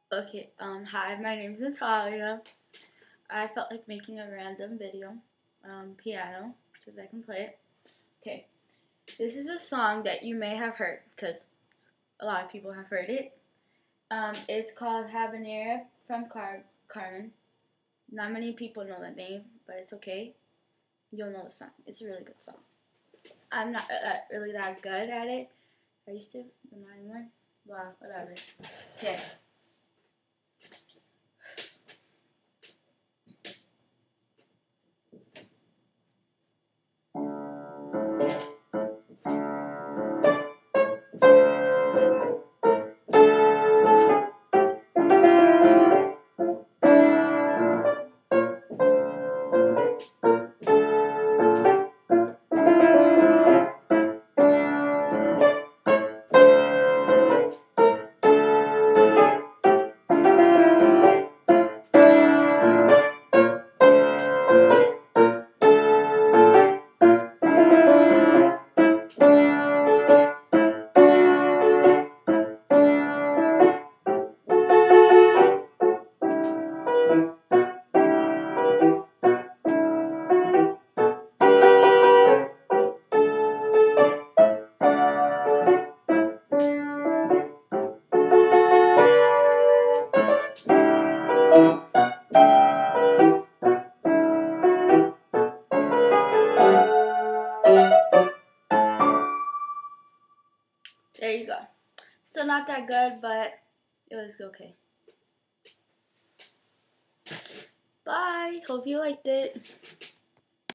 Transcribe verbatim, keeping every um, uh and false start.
Okay, um, hi, my name's Natalia. I felt like making a random video, um, piano, because I can play it. Okay, this is a song that you may have heard, because a lot of people have heard it. Um, it's called Habanera from Car Carmen. Not many people know the name, but it's okay. You'll know the song. It's a really good song. I'm not uh, really that good at it. I used to, but not anymore. Wow, whatever. Okay. There you go. Still not that good, but it was okay. Bye. Hope you liked it.